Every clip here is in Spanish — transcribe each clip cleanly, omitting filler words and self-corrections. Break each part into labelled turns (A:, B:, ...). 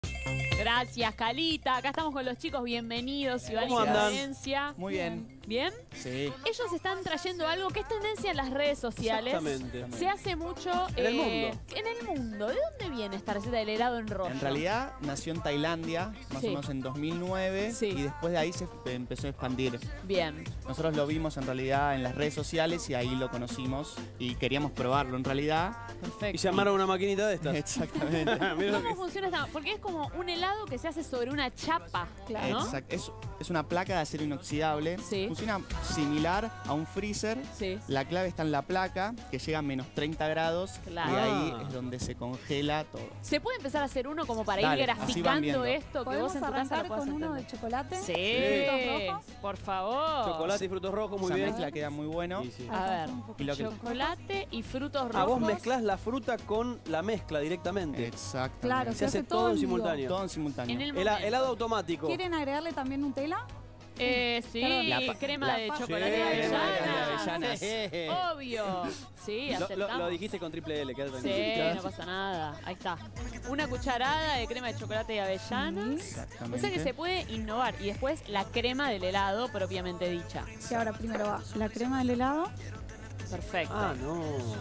A: Gracias, Calita. Acá estamos con los chicos. Bienvenidos, Iván y
B: ¿Cómo andan?
A: Florencia.
C: Muy bien.
A: ¿Bien?
C: Sí.
A: Ellos están trayendo algo que es tendencia en las redes sociales.
B: Exactamente.
A: Se hace mucho
B: En el mundo.
A: en el mundo. ¿De dónde viene esta receta del helado en rollo?
C: En realidad nació en Tailandia, más
A: Sí.
C: o menos en 2009,
A: Sí.
C: y después de ahí se empezó a expandir.
A: Bien.
C: Nosotros lo vimos en realidad en las redes sociales y ahí lo conocimos y queríamos probarlo en realidad.
A: Perfecto.
B: Y se armaron una maquinita de estas.
C: Exactamente.
B: Mirá lo
A: ¿Cómo
B: que-
A: funciona esta? Porque es como un helado que se hace sobre una chapa, ¿no?
C: Exacto. Es una placa de acero inoxidable.
A: Sí.
C: Funciona similar a un freezer.
A: Sí.
C: La clave está en la placa, que llega a menos 30 grados.
A: Claro.
C: Y ahí
B: Ah.
C: es donde se congela todo.
A: ¿Se puede empezar a hacer uno como para
C: Dale,
A: ir
C: así van
A: graficando
C: viendo.
A: esto? Que
D: ¿Podemos
A: vos en tu casa
D: arrancar
A: lo puedas
D: con uno
A: entender.
D: de chocolate?
A: Sí,
D: ¿Frutos rojos?
A: por favor.
B: Chocolate y frutos rojos, muy
C: Esa
B: bien.
C: mezcla queda muy bueno.
B: Sí, sí.
A: A ver,
C: Y lo que-
A: chocolate y frutos rojos.
B: Ah, vos mezclás la fruta con la mezcla directamente.
C: Exactamente.
D: Claro,
B: Se hace todo en simultáneo.
C: Todo en simultáneo.
A: En el
B: Hela-
A: momento.
B: helado automático.
D: ¿Quieren agregarle también Nutella?
A: Sí,
D: Perdón,
A: crema de
D: la-
A: chocolate
B: Sí,
A: de
B: crema de
A: avellana.
B: avellanas.
A: Obvio. Sí,
B: Lo
A: aceptamos.
B: dijiste con triple L, quédate
A: Sí,
B: tranquilo.
A: no pasa nada. Ahí está. Una cucharada de crema de chocolate de avellanas.
C: Exactamente.
A: O sea que se puede innovar. Y después la crema del helado propiamente dicha.
D: Sí, ahora primero va la crema del helado.
A: Perfecto.
B: Ah, no.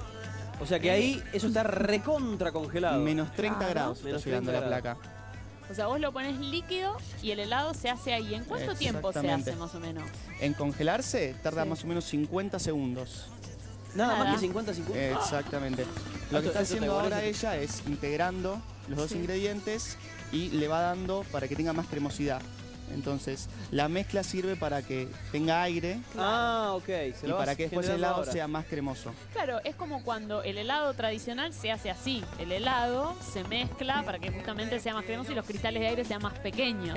B: O sea que ahí eso está recontra congelado.
C: Menos 30
D: Claro.
C: grados está
B: Menos
C: llegando
B: 30
C: la placa.
A: O sea, vos lo pones líquido y el helado se hace ahí. ¿En cuánto tiempo se
C: Exactamente.
A: hace más o menos?
C: En congelarse tarda
A: Sí.
C: más o menos 50 segundos.
B: Nada
A: Nada.
B: más que 50-50.
C: Exactamente. Lo
B: Esto-
C: que está
B: esto
C: haciendo
B: taiwanés
C: ahora
B: es-
C: ella es integrando los dos
A: Sí.
C: ingredientes y le va dando para que tenga más cremosidad. Entonces, la mezcla sirve para que tenga aire
B: Ah, ok. Se
C: y
B: lo vas
C: para que después el
B: generando
C: helado
B: ahora.
C: sea más cremoso.
A: Claro, es como cuando el helado tradicional se hace así. El helado se mezcla para que justamente sea más cremoso y los cristales de aire sean más pequeños.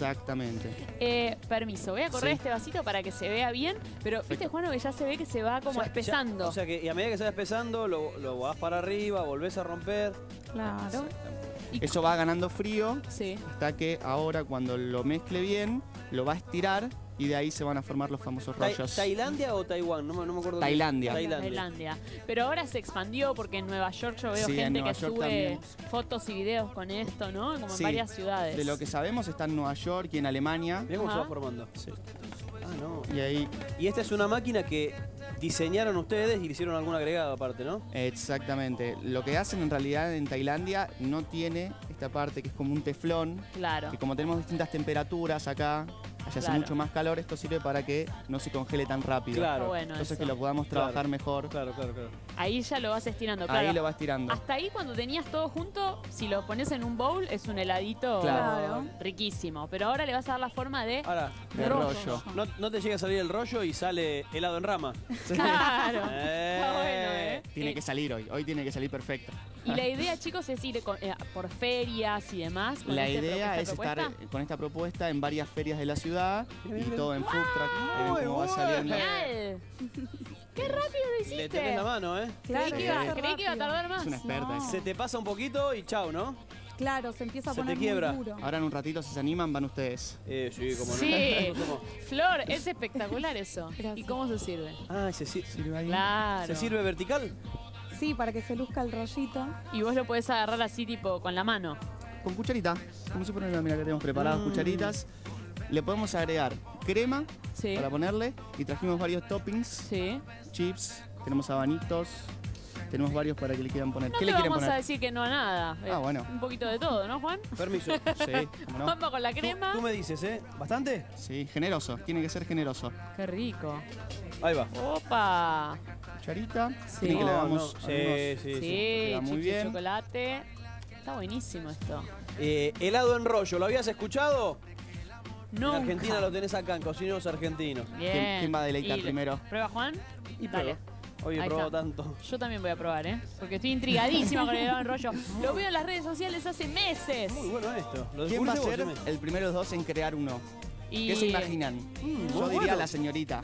C: Exactamente.
A: Permiso, voy a correr
C: Sí.
A: este vasito para que se vea bien. Pero, viste, Juano, que ya se ve que se va como
B: Ya-
A: espesando.
B: o sea que y a medida que se va espesando, lo vas para arriba, volvés a romper.
D: Claro.
A: Y-
C: Eso va ganando frío
A: Sí.
C: hasta que ahora cuando lo mezcle bien, lo va a estirar y de ahí se van a formar los famosos rollos.
B: ¿Tailandia o Taiwán? No me acuerdo.
C: Tailandia.
A: Tailandia. Pero ahora se expandió porque en Nueva York yo veo
C: Sí, en
A: gente
C: Nueva
A: que
C: York
A: sube
C: también.
A: fotos y videos con esto, ¿no? Como en
C: Sí,
A: varias ciudades.
C: De lo que sabemos está en Nueva York y en Alemania.
B: Mirá cómo se
A: Ajá.
B: va formando.
C: Sí.
B: Ah, no.
C: Y ahí,
B: Y esta es una máquina que diseñaron ustedes y le hicieron algún agregado aparte, ¿no?
C: exactamente. Lo que hacen en realidad en Tailandia no tiene esta parte que es como un teflón.
A: Claro.
C: Que como tenemos distintas temperaturas acá, allá hace
A: Claro.
C: mucho más calor, esto sirve para que no se congele tan rápido.
B: Claro.
A: Está bueno
C: Entonces
A: eso.
C: que lo podamos
B: Claro.
C: trabajar mejor.
B: Claro.
A: Ahí ya lo vas estirando, claro.
C: Ahí lo va estirando.
A: Hasta ahí cuando tenías todo junto, si lo pones en un bowl es un heladito
D: Claro.
A: riquísimo. Pero ahora le vas a dar la forma de...
B: Ahora,
C: De rollo.
B: no te llega a salir el rollo y sale helado en rama.
A: Claro.
B: Eh.
A: Está bueno,
C: Tiene que salir hoy tiene que salir perfecto.
A: Y la idea, chicos, es ir por ferias y demás. con
C: La
A: este
C: idea es
A: propuesta.
C: estar con esta propuesta en varias ferias de la ciudad
B: Bien,
C: y
B: bien.
C: todo en food truck. Ahí ven
B: Muy
C: cómo va
B: bueno.
C: saliendo.
A: ¡Genial! ¡Qué rápido lo hiciste!
B: Le tenés la mano, ¿eh?
D: Claro,
A: creí, que
D: se
A: iba,
D: hace
A: creí que iba a
D: rápido.
A: tardar más.
C: Es una experta.
D: No.
B: Se te pasa un poquito y chau, ¿no?
D: Claro, se empieza a
B: Se te
D: poner
B: quiebra.
D: muy duro.
C: Ahora en un ratito, si se animan, van ustedes.
B: Sí, como no.
A: Sí,
B: ¿Cómo?
A: Flor, es espectacular eso.
D: Gracias.
A: ¿Y cómo se sirve?
B: Ah, ¿se
A: Claro.
B: sirve vertical?
D: Sí, para que se luzca el rollito.
A: Y vos lo podés agarrar así, tipo, con la mano.
C: Con cucharita, como si fuera una, mira que tenemos preparadas
B: Mm.
C: cucharitas. Le podemos agregar crema
A: Sí.
C: para ponerle y trajimos varios toppings,
A: Sí.
C: chips, tenemos abanitos, tenemos varios para que le quieran poner.
A: No
C: ¿Qué
A: te
C: le quieren
A: vamos a
C: poner?
A: decir que no a nada.
C: Ah, bueno.
A: Un poquito de todo, ¿no, Juan?
B: Permiso.
C: Sí, ¿cómo no?
A: Vamos con la crema.
B: Tú me dices, ¿eh? ¿Bastante?
C: Sí, generoso, tiene que ser generoso.
A: Qué rico.
B: Ahí va.
A: Opa.
C: Cucharita,
A: Sí.
C: quieren que le
B: No,
C: hagamos
B: no. Sí,
C: algunos-
B: sí.
C: queda muy
A: chips de
C: bien.
A: chocolate. Está buenísimo esto.
B: Helado en rollo, ¿lo habías escuchado?
A: Nunca.
B: En Argentina lo tenés acá, en Cocineros Argentinos.
A: Bien.
C: ¿Quién va a deleitar
A: Y
C: primero?
A: ¿Prueba, Juan?
B: Y
A: Dale.
B: Hoy he
A: Ahí
B: probado
A: está.
B: tanto.
A: Yo también voy a probar, ¿eh? Porque estoy intrigadísima con el helado en rollo. Lo veo en las redes sociales hace meses.
B: Muy bueno esto. ¿Lo
C: ¿Quién va a
B: descubriste
C: ser
B: vos, Jimé?
C: el primero de los dos en crear uno?
A: Y...
C: ¿Qué se imaginan?
B: muy
C: Yo diría
B: bueno.
C: la señorita.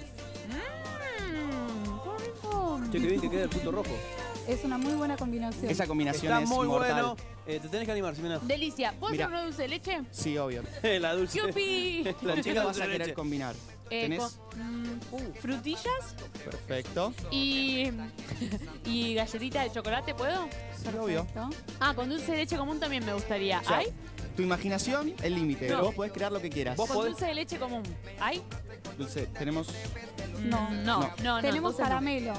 A: Qué rico.
B: Che, qué bien que queda el fruto rojo.
D: Es una muy buena combinación.
C: Esa combinación
B: Está
C: es
B: muy
C: mortal.
B: bueno. Te tenés que animar, Ximena.
A: Delicia. ¿Puedo
C: Mira.
A: hacer uno dulce de leche?
C: Sí, obvio.
B: La dulce.
A: ¡Yupi!
B: La
C: ¿Qué
B: chica
C: vas
B: dulce
C: a
B: de
C: querer
B: leche.
C: combinar? ¿Tenés?
A: Frutillas
C: Perfecto.
A: y galletita de chocolate, ¿puedo?
C: Sí, obvio.
D: Perfecto.
A: Ah, con dulce de leche común también me gustaría.
C: O sea,
A: ¿Hay?
C: Tu imaginación, el límite.
A: No.
C: Vos podés crear lo que quieras.
B: Vos
A: Con
B: podés-
A: dulce de leche común. ¿Hay?
C: Dulce, tenemos...
A: No.
D: Tenemos
A: entonces
D: caramelo.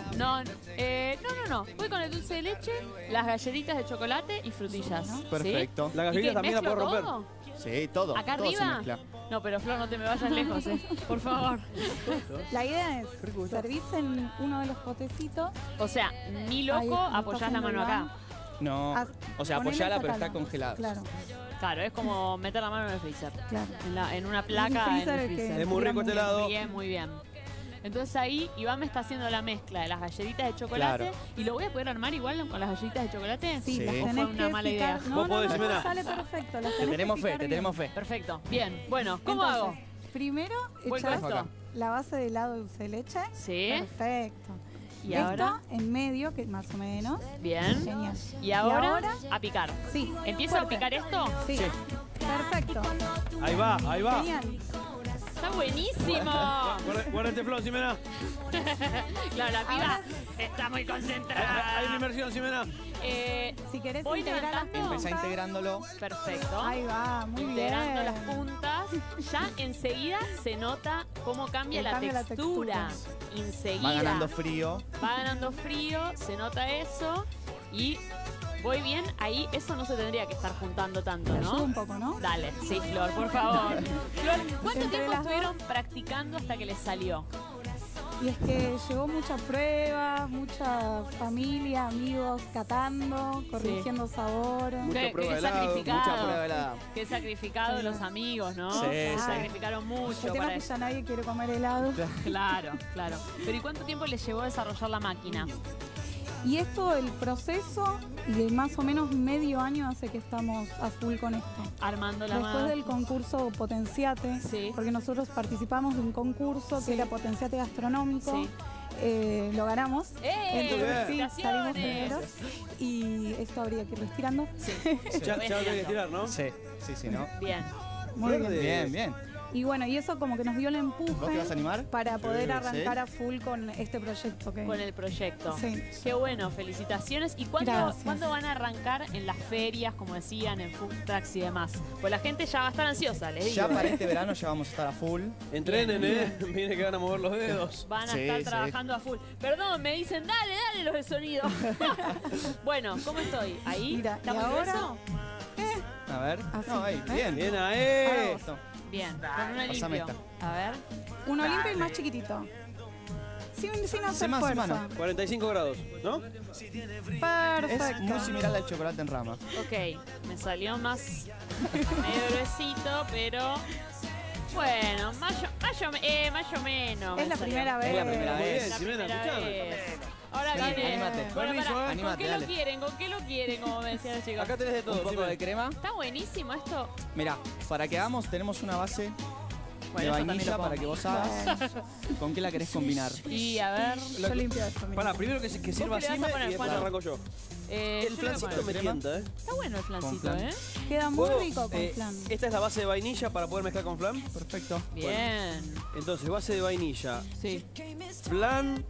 A: No. Voy con el dulce de leche, las galletitas de chocolate y frutillas. ¿Sí?
C: Perfecto.
B: La
A: ¿Y
B: galletita
A: qué,
B: también la
A: mezclo
B: puedo romper.
A: todo?
C: Sí, todo.
A: ¿Acá
C: todo se
A: arriba?
C: mezcla.
A: No, pero Flor, no te me vayas lejos, por favor.
D: La idea es servís en uno de los potecitos.
A: O sea, ni
D: Ahí,
A: loco,
D: como está
A: apoyás la
D: haciendo
A: mano
D: Iván.
A: acá.
C: No, o sea,
D: Ponele,
C: apoyala, pero
D: sacala.
C: está congelada.
D: Claro,
A: Claro, es como meter la mano en el freezer.
D: claro.
A: En una placa en
D: freezer
A: el
D: que-
A: freezer.
B: Es muy rico este helado.
A: Muy bien. Entonces ahí Iván me está haciendo la mezcla de las galletitas de chocolate.
C: Claro.
A: ¿Y lo voy a poder armar igual con las galletitas de chocolate?
D: Sí,
C: Sí.
D: las
C: ¿O
A: fue
D: tenés
A: una
D: que
A: mala
D: picar.
A: idea?
D: No,
B: Vos podés,
D: no,
B: Jimena.
D: sale perfecto. Las
C: Te
D: tenés
C: tenemos
D: que
C: fe,
D: picar
C: te
D: bien.
C: tenemos fe.
A: Perfecto. Bien. Bueno, ¿cómo
D: Entonces,
A: hago?
D: Primero
A: Voy
D: echás
A: con esto.
D: la base de helado de dulce de leche.
A: Sí.
D: Perfecto.
A: Y
D: Esto
A: ahora,
D: en medio, que más o menos.
A: bien.
D: Genial.
A: Y ahora,
D: ahora?
A: a picar.
D: Sí.
A: ¿Empiezo a
D: fuerte.
A: picar esto?
D: Sí. Perfecto.
B: Ahí va.
D: Genial.
A: ¡Está buenísimo!
B: Guarda este flow, Ximena.
A: Claro, la piba está muy
B: Hay una
A: concentrada.
B: inmersión, Ximena.
D: Si querés
A: Voy
D: integrar las
A: levantando.
C: Empezá
D: puntas.
C: integrándolo.
A: Perfecto.
D: Ahí va, muy
A: Integrando
D: bien.
A: las puntas, ya enseguida se nota cómo cambia,
D: Que
A: la,
D: cambia la
A: textura. Enseguida.
C: Va ganando frío.
A: Va ganando frío, se nota eso. Y voy bien, ahí eso no se tendría que estar juntando tanto,
D: Te ayuda
A: ¿no?
D: un poco, ¿no?
A: Dale, sí, Flor, por favor. Flor, ¿cuánto
D: Entre
A: tiempo
D: las dos.
A: estuvieron practicando hasta que les salió?
D: Y es que llevó mucha prueba, mucha familia, amigos catando, corrigiendo sabor.
A: Qué
B: prueba de helado,
A: sacrificado.
C: Mucha prueba de helado.
A: Qué sacrificado los amigos, ¿no?
C: Sí,
A: Se
C: sí.
A: sacrificaron mucho
D: El tema
A: para
D: es que
A: eso.
D: ya nadie quiere comer helado.
A: Claro. Pero ¿y cuánto tiempo les llevó a desarrollar la máquina?
D: Y esto, el proceso, y de más o menos medio año hace que estamos a full con esto.
A: Armando la
D: Después
A: máquina.
D: del concurso Potenciate,
A: Sí.
D: porque nosotros participamos de un concurso
A: Sí.
D: que era Potenciate Gastronómico,
A: Sí.
D: lo ganamos. Entonces, sí, salimos
A: ¡Felicitaciones!
D: primeros. Y esto habría que ir retirando.
B: Ya lo tengo que tirar, ¿no?
C: Sí, ¿no?
A: Bien.
D: Muy bien.
C: Bien, bien.
D: Y bueno, y eso como que nos dio el empuje
C: ¿Vos te vas a animar?
D: para poder
C: Sí.
D: arrancar a full con este proyecto que
A: Con el proyecto.
D: Sí.
A: Qué bueno, felicitaciones. ¿Y
D: Gracias.
A: cuándo van a arrancar en las ferias, como decían, en food trucks y demás? Pues la gente ya va a estar ansiosa, les digo.
C: Ya para este verano ya vamos a estar a full.
B: Entrenen, Viene que van a mover los dedos.
A: Van a
C: Sí,
A: estar
C: sí.
A: trabajando a full. Perdón, me dicen, dale los de sonido. Bueno, ¿cómo estoy? ¿Ahí?
D: Mira,
A: ¿Está
D: y
A: muy
D: ahora
A: grueso?
C: A ver.
D: Así,
C: No, ahí,
D: ¿eh?
C: bien.
B: Bien ahí.
C: Esto.
A: Bien, con uno
C: Pasame
A: limpio.
C: esta.
A: A ver.
D: uno limpio y más chiquito. Sin hacer
C: Sin más,
D: fuerza.
C: mano.
B: 45 grados, ¿no?
D: Perfecto.
C: Es muy similar al chocolate en rama.
A: Ok, me salió más medio gruesito, pero bueno, más o menos.
D: Es
A: me
D: la
A: salió.
D: primera vez.
C: Es la primera
B: Muy
C: vez.
B: bien,
A: La
B: Ximena,
A: primera
B: escuchame.
A: vez. Ahora
C: Dale,
A: viene.
C: anímate.
A: Bueno,
B: Permiso,
A: pará,
C: Anímate,
A: ¿Con qué
C: dale.
A: lo quieren? ¿Con qué lo quieren? Como me decían los chicos.
B: Acá tenés de todo,
C: Un poco
B: Ximena.
C: de crema.
A: Está buenísimo esto.
C: Mira, para que hagamos tenemos una base de
A: Bueno, eso también
C: vainilla
A: lo
C: para que vos hagas.
D: Bueno,
C: ¿Con qué la querés combinar?
A: Y a ver.
D: yo limpio esto. mira.
B: Pará, primero que sirva
A: qué le vas a
B: Xime
A: poner,
B: y después
A: Juan?
B: arranco yo.
A: yo
B: El
A: le
B: flancito
A: voy a
B: me
A: poner.
B: tienta,
A: Está bueno el flancito,
C: flan.
A: ¿eh?
D: Queda muy
B: ¿Puedo?
D: rico con flan.
B: Esta es la base de vainilla para poder mezclar con flan.
C: Perfecto.
A: Bien.
B: Entonces, base de vainilla,
A: Sí.
B: flan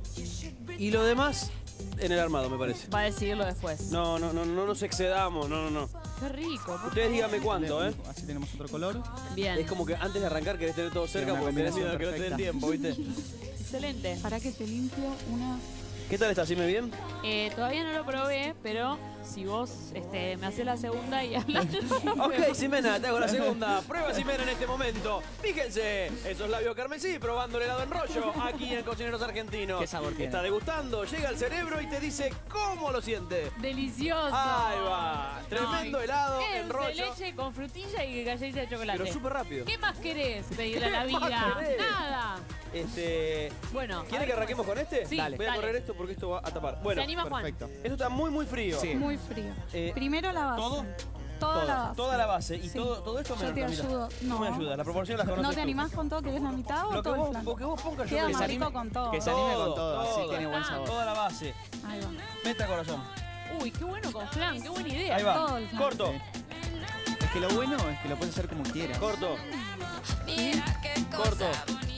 B: y lo demás en el armado, me parece.
A: Va a decidirlo después.
B: No nos excedamos, no.
A: Qué rico.
B: Ustedes díganme cuánto, ¿eh?
C: Así tenemos otro color.
A: Bien.
B: Es como que antes de arrancar querés tener todo cerca
C: Una
B: porque tenés miedo
C: combinación
B: de que no te den
C: perfecta.
B: tiempo, ¿viste?
A: Excelente.
D: Para que te limpio una.
B: ¿Qué tal está, Xime? ¿Bien?
A: Todavía no lo probé, pero si vos me haces la segunda y hablas.
B: Ok, Ximena, te hago la segunda. Prueba Ximena en este momento. Fíjense, esos labios carmesí probando el helado en rollo aquí en Cocineros Argentinos.
C: ¿Qué sabor tiene?
B: Está degustando, llega al cerebro y te dice cómo lo siente.
A: Delicioso.
B: Ahí va. Tremendo helado
A: Es
B: en
A: dulce de
B: rollo.
A: leche con frutilla y galletita de chocolate.
B: Pero súper rápido.
A: ¿Qué más querés pedirle a la
B: ¿Qué más
A: vida?
B: querés?
A: Nada.
B: ¿Quiere
A: Bueno. a ver
B: que
A: cómo
B: arranquemos
A: es.
B: con este?
A: Sí,
B: Voy a
A: dale.
B: correr esto porque esto va a tapar. Bueno,
A: ¿Se anima Juan?
C: Perfecto.
B: esto está muy frío.
C: Sí.
D: Muy frío.
B: Eh,
D: Primero la base.
B: ¿todo?
D: Toda la base.
B: Toda la base. Y
D: Sí.
B: todo esto me
D: Yo te
B: mira,
D: ayudo.
B: No me
D: No.
B: ayuda, la proporción las conoces
D: ¿No te
B: tú.
D: animás con todo? ¿Querés la mitad o
B: Lo que
D: todo el
B: vos,
D: flan?
B: lo que vos pongas yo
D: Queda
B: creo
D: más
B: que
D: rico con todo.
C: Que se anime con todo, así tiene buen
A: Ah.
C: sabor.
B: Toda la base.
D: Ahí va.
B: Meta corazón.
A: Uy, qué bueno con flan, qué buena idea.
B: Ahí va.
D: Todo el flan.
B: Corto,
C: Es que lo bueno es que lo puedes hacer como quieras.
B: corto, corto.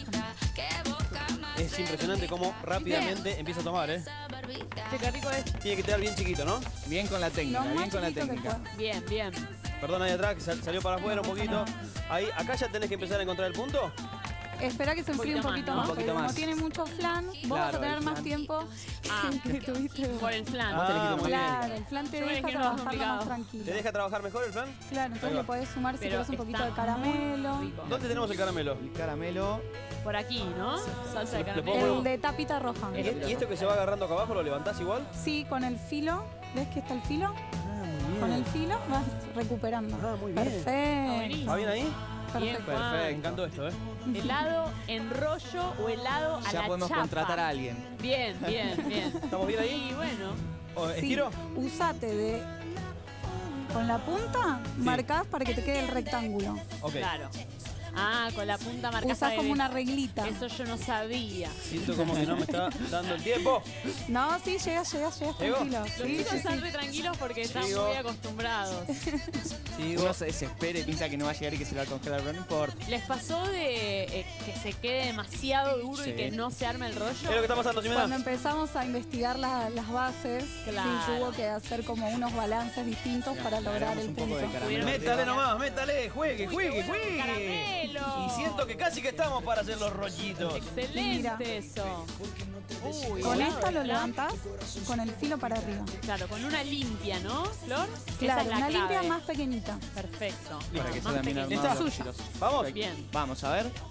B: Es impresionante cómo rápidamente empieza a tomar, ¿eh?
A: Qué rico es.
B: Tiene que quedar bien chiquito, ¿no?
C: Bien con la
D: Lo
C: técnica,
D: más
C: bien con la
D: chiquito que
C: técnica.
D: puedas.
A: Bien, bien.
B: Perdón, ahí atrás, que salió para afuera un poquito. Ahí, acá ya tenés que empezar a encontrar el punto.
D: Espera que se enfríe un poquito más,
B: Un poquito
D: porque
B: más.
D: como tiene mucho flan, vos vas a
C: Claro,
D: tener
C: el
D: más
C: flan.
D: tiempo que tuviste.
A: Por el flan.
B: Muy bien.
D: Claro, el flan te
A: Yo me
D: deja
A: dejé uno más
D: trabajarlo
A: complicado.
D: más tranquilo.
B: ¿Te deja trabajar mejor el flan?
D: Claro,
B: Ahí
D: entonces
B: va.
D: le podés sumar si
A: Pero
D: querés un poquito
A: está
D: de caramelo.
A: muy rico.
B: ¿Dónde tenemos el caramelo?
C: El caramelo.
A: Por aquí, ¿no? Salsa de
B: ¿Le
A: caramelo.
B: pongo-
D: El de tapita roja.
B: ¿Y esto que se va agarrando acá abajo lo levantás igual?
D: Sí, con el filo. ¿Ves que está el filo? Con el filo vas recuperando.
B: Ah, muy bien.
D: Perfecto.
B: ¿Va bien ahí?
A: Bien,
D: Perfecto.
A: Juan.
B: Me encantó esto, ¿eh?
A: ¿Helado en rollo o helado a
C: Ya
A: la
C: podemos
A: chapa?
C: contratar a alguien.
A: Bien, bien, bien.
B: ¿Estamos bien ahí?
A: Y bueno,
B: ¿O
D: Sí,
B: ¿Estiro?
D: usate de... Con la punta, marcás para que te quede el rectángulo.
B: Ok.
A: claro. Ah, con la punta marcada.
D: Usás como una reglita.
A: Eso yo no sabía.
B: Siento como que no me está dando el tiempo.
D: No, sí, llegas
B: ¿Llego?
D: tranquilo.
A: Los
D: Sí,
A: chicos
D: sí,
A: están
D: sí.
A: re tranquilos porque están
B: Sigo.
A: muy acostumbrados.
B: Sigo.
C: Uno se desespera y piensa que no va a llegar y que se va a congelar, pero no importa.
A: ¿Les pasó de que se quede demasiado duro y
C: Sí.
A: que no se arme el rollo?
B: Es lo que está pasando,
D: Cuando
B: Ximena.
D: empezamos a investigar las bases,
A: Claro.
D: sí, hubo que hacer como unos balances distintos para lograr
C: agregamos
D: el
C: un poco
D: punto.
C: de caramelo.
B: Métale nomás, métale, juegue,
A: Uy,
B: juegue,
A: qué bueno el
B: juegue.
A: caramelo.
B: Y siento que casi que estamos para hacer los rollitos.
A: Excelente
D: Mira.
A: eso. Uy,
D: Con
A: helado
D: esta
A: de
D: lo
A: flan.
D: levantás con el filo para arriba.
A: Claro, con una limpia, ¿no, Flor? Esa
D: Claro,
A: es la
D: una
A: clave.
D: limpia más pequeñita.
A: Perfecto.
C: Para que
A: Más
C: salgan bien
A: pequeñita.
C: armados
B: ¿Está?
C: los rollitos.
B: Vamos.
A: Bien.
C: Vamos a ver.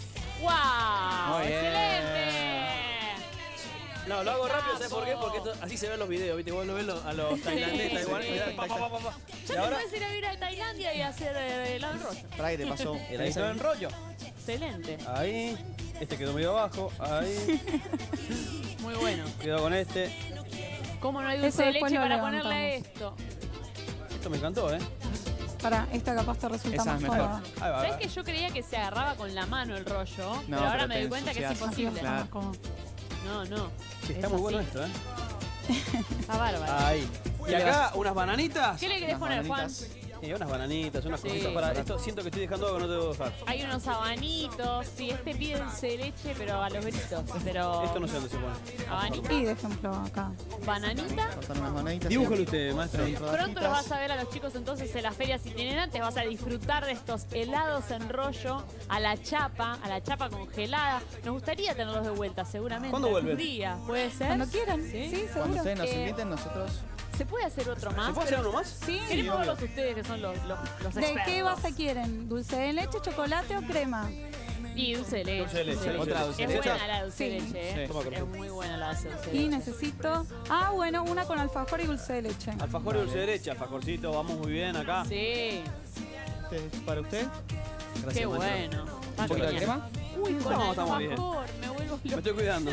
A: ¡Wow!
C: Muy bien.
A: ¡Excelente!
B: No, lo hago rápido, ¿sabes por qué? Porque así se ven los videos, ¿viste? Vos lo ves a los tailandeses,
A: Sí,
B: igual.
A: sí.
B: Mirá, pa, pa, pa, pa, pa.
A: Ya
B: Y
A: te
B: ahora,
A: puedes ir a vivir a Tailandia y hacer helado en rollo.
C: Para que te pasó.
B: el ahí se ve en rollo.
A: Excelente.
B: Ahí, este quedó medio abajo, ahí,
A: Muy bueno.
B: quedó con este.
A: ¿Cómo no hay
D: Eso
A: dulce de
D: después
A: leche
D: lo
A: para ponerle
D: levantamos.
A: esto?
B: Esto me encantó, ¿eh?
D: Para, esta capaz te resulta
C: Esa
D: más
C: es
D: cómoda.
C: mejor.
B: Ahí va.
A: ¿Sabes que yo creía que se agarraba con la mano el rollo?
C: No,
A: pero ahora
C: pero
A: me
C: te
A: doy cuenta que es
C: ensucias.
D: Así
A: imposible.
D: está más cómodo.
A: No, no.
B: Sí, está
A: Es
B: muy bueno
A: así.
B: esto, ¿eh?
A: Está bárbaro.
B: Ahí. Y acá, unas bananitas.
A: ¿Qué le querés
C: Unas
A: poner, Juan?
C: bananitas.
B: Sí, unas bananitas, unas
A: Sí.
B: cositas para esto. Siento que estoy dejando algo que no te debo dejar.
A: Hay unos abanitos. Sí, este pide dulce de leche, pero a los gritos. Pero.
B: Esto no sé dónde se pone.
A: Abanito,
D: Y de ejemplo acá.
A: bananita.
C: Cortar unas bananitas.
B: Dibújalo usted, maestro.
C: en
A: Pronto
C: rodajitas.
A: los vas a ver a los chicos entonces en las ferias itinerantes. Vas a disfrutar de estos helados en rollo a la chapa congelada. Nos gustaría tenerlos de vuelta, seguramente.
B: ¿Cuándo
A: algún
B: vuelven?
A: día, ¿puede ser?
D: Cuando quieran.
A: ¿Sí?
D: Sí,
C: Cuando
D: seguro.
C: ustedes nos inviten, nosotros.
A: ¿Se puede hacer otro más?
B: ¿Se puede hacer uno más?
D: Sí.
A: Queremos
C: obvio.
A: verlos ustedes que son los
D: ¿De
A: expertos.
D: qué base quieren? ¿Dulce de leche, chocolate o crema?
A: Y dulce de leche.
B: Dulce de leche.
C: Otra dulce
A: Es
C: de
A: buena
C: leche.
A: la dulce de
D: Sí.
A: leche, ¿eh?
C: Sí.
B: Toma,
A: Es muy buena la dulce de
D: Y
A: leche.
D: necesito... Ah, bueno, una con alfajor y dulce de leche.
B: Alfajor y dulce de leche, alfajorcito, vamos muy bien acá.
A: Sí,
C: ¿Para usted?
B: Gracias,
A: qué
B: maestro.
A: bueno.
C: ¿Un poquito de crema?
A: Uy, con
B: No, estamos bien.
A: alfajor, me vuelvo
B: Me
A: loca.
B: estoy cuidando.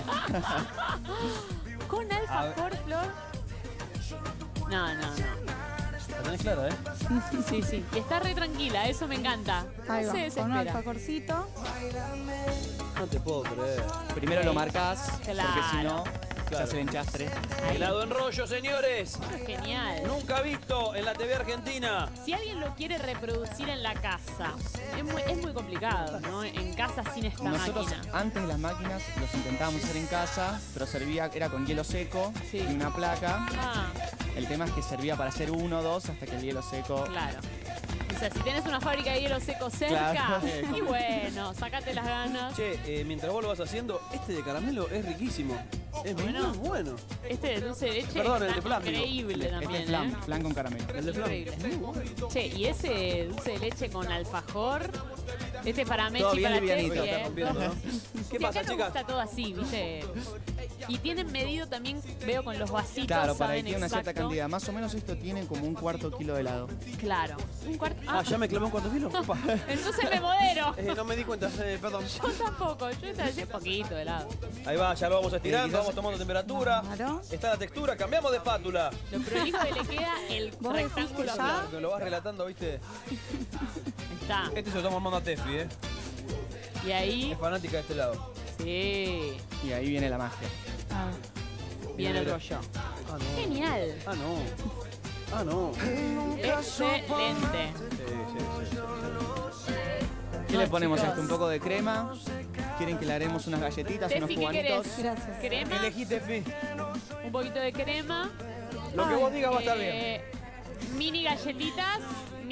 A: ¿Con alfajor, Flor? No, no, no.
B: La tenés clara, ¿eh?
A: Sí, sí. Y está re tranquila, eso me encanta.
D: Ahí
A: No
D: va,
A: se
D: con un
A: desespera.
D: alfajorcito.
B: No te puedo creer.
C: Primero lo marcás, porque si no, se
B: Claro.
C: hace el enchastre.
B: Helado en rollo, señores.
A: Genial.
B: Nunca visto en la TV argentina.
A: Si alguien lo quiere reproducir en la casa, es muy complicado, ¿no? En casa sin esta
C: Nosotros
A: máquina.
C: antes las máquinas los intentábamos hacer en casa, pero servía, era con hielo seco
A: Sí.
C: y una placa.
A: Ah,
C: El tema es que servía para hacer 1 o 2 hasta que el hielo seco.
A: claro. O sea, si tenés una fábrica de hielo seco cerca,
C: Claro.
A: y bueno, sacate las ganas.
B: Che, mientras vos lo vas haciendo, este de caramelo es riquísimo. Es
A: Bueno.
B: muy bueno.
A: Este de dulce de leche
B: Perdón, el
A: está
B: de flan, digo.
A: increíble
C: Este
A: también,
C: es flan,
A: ¿eh?
C: flan con caramelo.
B: El de flan.
A: Increíble. Che, y ese dulce de leche con alfajor, este para Mechi
C: Todo
A: y
C: bien
A: para
C: livianito.
A: Tefi,
B: Está
A: ¿eh?
B: rompiendo, ¿no? ¿Qué
A: Sí,
B: pasa,
A: acá nos
B: chicas?
A: gusta todo así, ¿viste? Y tienen medido también, veo con los vasitos,
C: Claro, para que
A: saben
C: quede una cierta
A: exacto.
C: cantidad. Más o menos esto tiene como un cuarto kilo de helado.
A: Claro. Un cuarto.
B: Ah, ya me clamé un cuarto kilo. Opa.
A: Entonces me modero.
B: No me di cuenta, perdón.
A: Yo tampoco, yo te decía poquito de helado.
B: Ahí va, ya lo vamos estirando,
C: quizás-
B: vamos tomando temperatura.
D: Claro.
B: Está la textura, cambiamos de espátula.
A: Lo prolijo que le queda el
D: ¿Vos decís que
A: rectángulo.
D: ya?
A: Claro,
B: Que lo vas relatando, ¿viste?
A: está.
B: Este se lo estamos armando a Tefi, ¿eh?
A: Y ahí,
B: Es fanática de este lado.
A: sí,
C: Y ahí viene la magia.
D: A ver.
A: viene el rollo.
B: Ah, no.
A: Genial.
B: Ah, no. Ah, no.
A: Excelente.
B: Sí, sí, sí.
C: ¿Qué
A: No,
C: le ponemos a
A: chicos.
C: esto? ¿Un poco de crema? ¿Quieren que le haremos unas galletitas, unos
A: Tefi, ¿qué
C: cubanitos?
A: querés?
D: Gracias.
A: Crema,
B: Elegí, Tefi.
A: un poquito de crema.
B: Lo que vos digas va a estar bien.
A: Mini galletitas,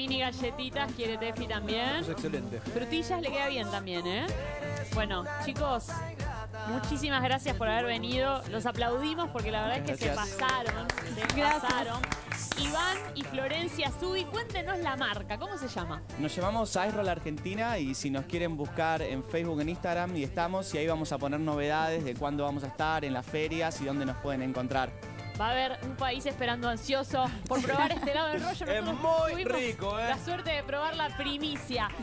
A: mini galletitas quiere Tefi también.
B: Es excelente.
A: Frutillas le queda bien también, ¿eh? Bueno, chicos, muchísimas gracias por haber venido. Los aplaudimos porque la verdad es que se pasaron. Pasaron. Iván y Florencia Zubi, cuéntenos la marca, ¿cómo se llama?
C: Nos llamamos Ice Roll Argentina y si nos quieren buscar en Facebook, en Instagram, y estamos, y ahí vamos a poner novedades de cuándo vamos a estar, en las ferias y dónde nos pueden encontrar.
A: Va a haber un país esperando ansioso por probar este helado del rollo.
B: Es
A: Nosotros
B: muy
A: tuvimos
B: rico, ¿eh?
A: la suerte de probar la primicia.